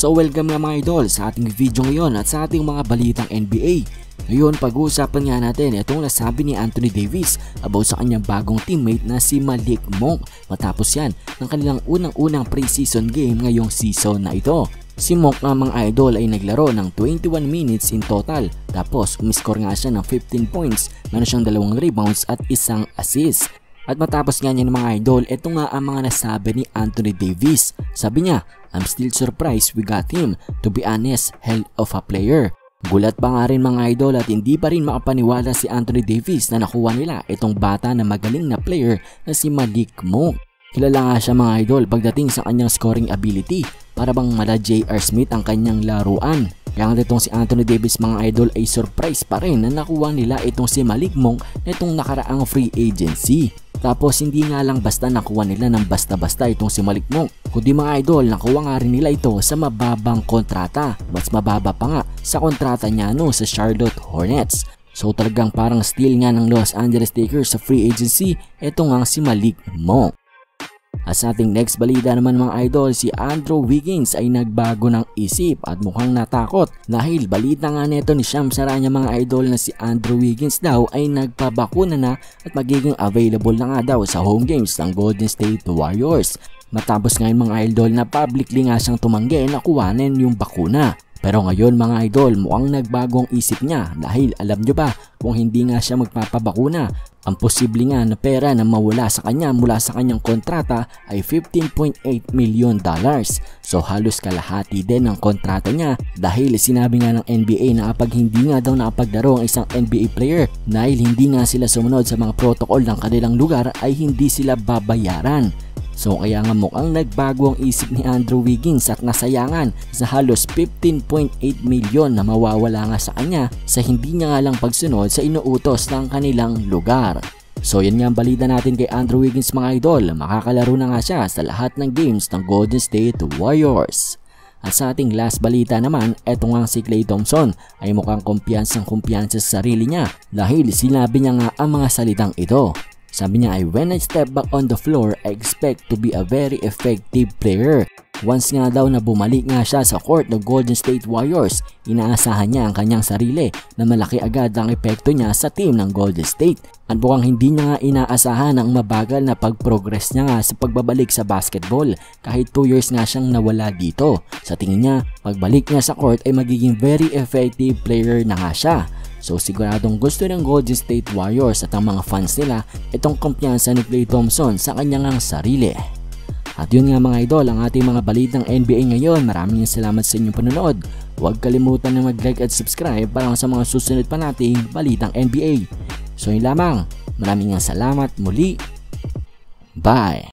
So welcome nga mga idol sa ating video ngayon at sa ating mga balitang NBA. Ngayon pag-uusapan nga natin itong nasabi ni Anthony Davis about sa kanyang bagong teammate na si Malik Monk matapos yan ng kanilang unang preseason game ngayong season na ito. Si Monk nga mga idol ay naglaro ng 21 minutes in total tapos umiscore nga siya ng 15 points, meron siyang 2 rebounds at 1 assist. At matapos nga niya ng mga idol, ito nga ang mga nasabi ni Anthony Davis. Sabi niya, I'm still surprised we got him. To be honest, hell of a player. Gulat pa nga rin mga idol at hindi pa rin makapaniwala si Anthony Davis na nakuha nila itong bata na magaling na player na si Malik Monk. Kilala nga siya mga idol pagdating sa kanyang scoring ability. Para bang mala J.R. Smith ang kanyang laruan. Kaya nga itong si Anthony Davis mga idol ay surprise pa rin na nakuha nila itong si Malik Monk nitong nakaraang free agency. Tapos hindi nga lang basta nakuha nila ng basta-basta itong si Malik Monk, kundi mga idol nakuha nga rin nila ito sa mababang kontrata. Mas mababa pa nga sa kontrata niya sa Charlotte Hornets. So talagang parang steal nga ng Los Angeles Lakers sa free agency ito nga si Malik Monk. At sa ating next balita naman mga idol, si Andrew Wiggins ay nagbago ng isip at mukhang natakot dahil balita nga neto ni Shams Charania mga idol na si Andrew Wiggins daw ay nagpabakuna na at magiging available na nga daw sa home games ng Golden State Warriors. Matapos ngayon mga idol na publicly nga siyang tumanggi na kuhanin yung bakuna. Pero ngayon mga idol mukhang nagbago ang isip niya dahil alam nyo ba kung hindi nga siya magpapabakuna, ang posible nga na pera na mawala sa kanya mula sa kanyang kontrata ay $15.8 million. So halos kalahati din ng kontrata niya dahil sinabi nga ng NBA na kapag hindi nga daw nakapaglaro ang isang NBA player dahil hindi nga sila sumunod sa mga protocol ng kanilang lugar ay hindi sila babayaran. So kaya nga mukhang nagbago ang isip ni Andrew Wiggins at nasayangan sa halos $15.8 million na mawawala nga sa kanya sa hindi niya nga lang pagsunod sa inuutos ng kanilang lugar. So yan nga ang balita natin kay Andrew Wiggins mga idol, makakalaro na nga siya sa lahat ng games ng Golden State Warriors. At sa ating last balita naman, eto nga si Klay Thompson ay mukhang kumpiyansa sa sarili niya dahil sinabi niya nga ang mga salitang ito. Sabi niya ay, when I step back on the floor, I expect to be a very effective player. Once nga daw na bumalik nga siya sa court ng Golden State Warriors, inaasahan niya ang kanyang sarili na malaki agad ang epekto niya sa team ng Golden State. At mukhang hindi niya nga inaasahan ang mabagal na pag-progress niya nga sa pagbabalik sa basketball kahit 2 years nga siyang nawala dito. Sa tingin niya, pagbalik niya sa court ay magiging very effective player na nga siya. So siguradong gusto ng Golden State Warriors at ang mga fans nila itong kumpiyansa ni Klay Thompson sa kanyang sarili. At yun nga mga idol ang ating mga balitang NBA ngayon. Maraming salamat sa inyong panonood. Huwag kalimutan na mag-like at subscribe para sa mga susunod pa nating balitang NBA. So yun lamang. Maraming salamat muli. Bye!